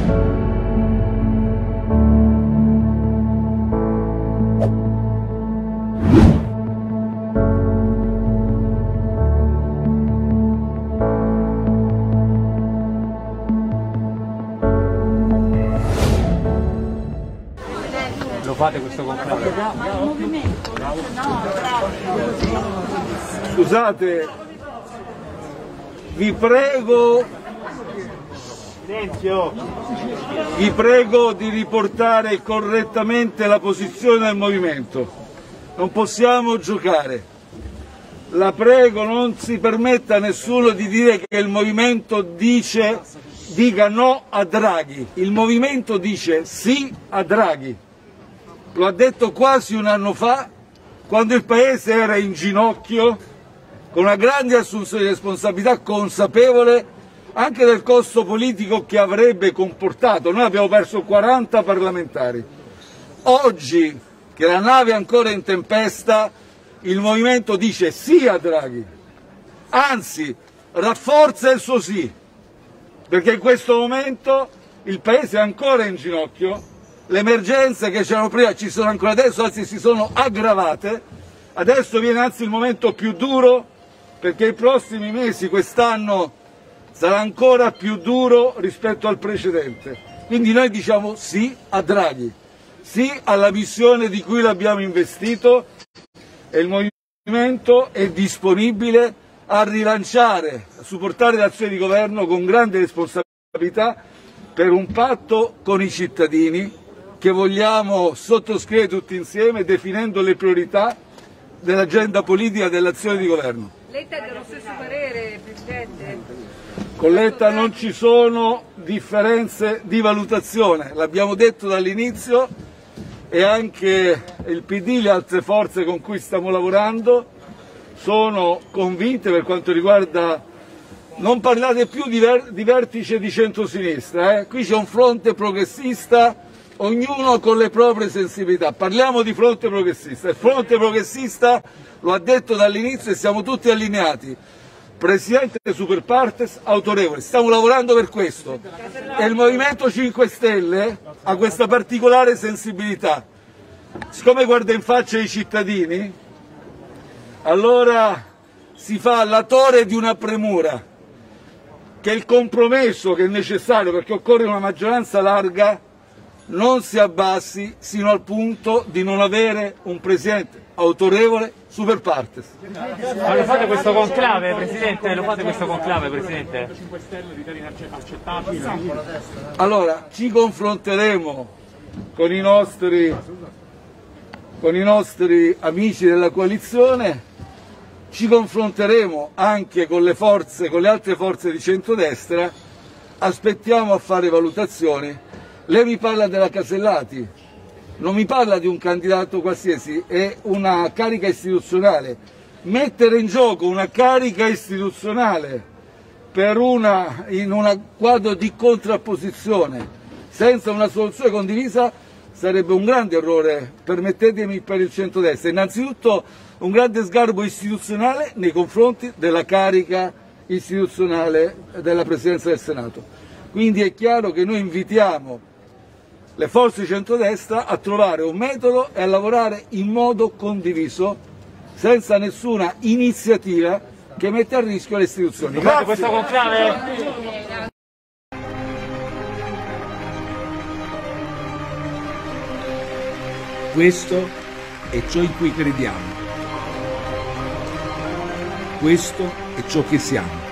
Lo fate questo conclave? Scusate, vi prego di riportare correttamente la posizione del movimento. Non possiamo giocare. La prego, non si permetta a nessuno di dire che il movimento dica no a Draghi. Il movimento dice sì a Draghi. Lo ha detto quasi un anno fa, quando il Paese era in ginocchio, con una grande assunzione di responsabilità, consapevole anche del costo politico che avrebbe comportato. Noi abbiamo perso 40 parlamentari. Oggi, che la nave è ancora in tempesta, il Movimento dice sì a Draghi, anzi rafforza il suo sì, perché in questo momento il Paese è ancora in ginocchio. Le emergenze che c'erano prima ci sono ancora adesso, anzi si sono aggravate. Adesso viene anzi il momento più duro, perché i prossimi mesi, quest'anno, sarà ancora più duro rispetto al precedente. Quindi noi diciamo sì a Draghi, sì alla missione di cui l'abbiamo investito, e il Movimento è disponibile a rilanciare, a supportare l'azione di governo con grande responsabilità per un patto con i cittadini che vogliamo sottoscrivere tutti insieme, definendo le priorità dell'agenda politica dell'azione di governo. Letta è dello stesso parere, Presidente? Con Letta non ci sono differenze di valutazione, l'abbiamo detto dall'inizio, e anche il PD, le altre forze con cui stiamo lavorando, sono convinte per quanto riguarda. Non parlate più di vertice di centrosinistra, qui c'è un fronte progressista, ognuno con le proprie sensibilità. Parliamo di fronte progressista. Il fronte progressista lo ha detto dall'inizio e siamo tutti allineati. Presidente super partes autorevole, stiamo lavorando per questo. E il Movimento 5 Stelle ha questa particolare sensibilità. Siccome guarda in faccia i cittadini, allora si fa latore di una premura, che il compromesso che è necessario, perché occorre una maggioranza larga, non si abbassi sino al punto di non avere un Presidente autorevole super partes. Ma lo fate questo conclave, Presidente? Lo fate questo conclave, Presidente? Allora, ci confronteremo con i nostri amici della coalizione, ci confronteremo anche con le altre forze di centrodestra, aspettiamo a fare valutazioni. Lei mi parla della Casellati, non mi parla di un candidato qualsiasi, è una carica istituzionale. Mettere in gioco una carica istituzionale in un quadro di contrapposizione senza una soluzione condivisa sarebbe un grande errore, permettetemi, per il centrodestra. Innanzitutto un grande sgarbo istituzionale nei confronti della carica istituzionale della Presidenza del Senato. Quindi è chiaro che noi invitiamo le forze di centrodestra a trovare un metodo e a lavorare in modo condiviso, senza nessuna iniziativa che mette a rischio le istituzioni. Grazie. Questo conclave? Questo è ciò in cui crediamo. Questo è ciò che siamo.